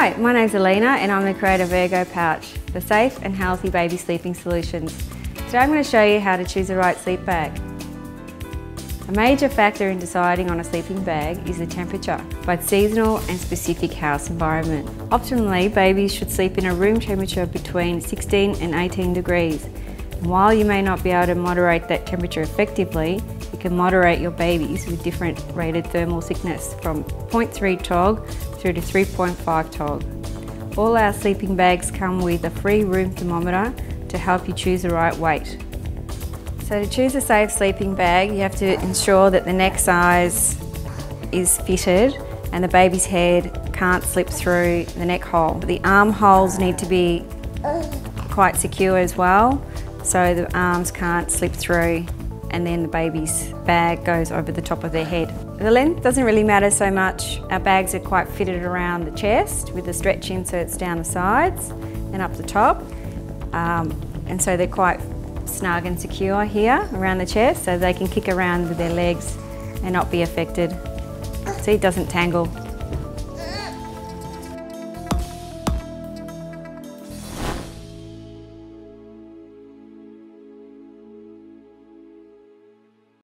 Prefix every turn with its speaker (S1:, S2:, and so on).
S1: Hi, my name's Alina and I'm the creator of Ergo Pouch, for safe and healthy baby sleeping solutions. Today I'm going to show you how to choose the right sleep bag. A major factor in deciding on a sleeping bag is the temperature, both seasonal and specific house environment. Optimally, babies should sleep in a room temperature between 16 and 18 degrees. And while you may not be able to moderate that temperature effectively, you can moderate your babies with different rated thermal thickness from 0.3 TOG through to 3.5 TOG. All our sleeping bags come with a free room thermometer to help you choose the right weight. So to choose a safe sleeping bag, you have to ensure that the neck size is fitted and the baby's head can't slip through the neck hole. The armholes need to be quite secure as well, so the arms can't slip through and then the baby's bag goes over the top of their head. The length doesn't really matter so much. Our bags are quite fitted around the chest with the stretch inserts down the sides and up the top. And so they're quite snug and secure here around the chest so they can kick around with their legs and not be affected so it doesn't tangle.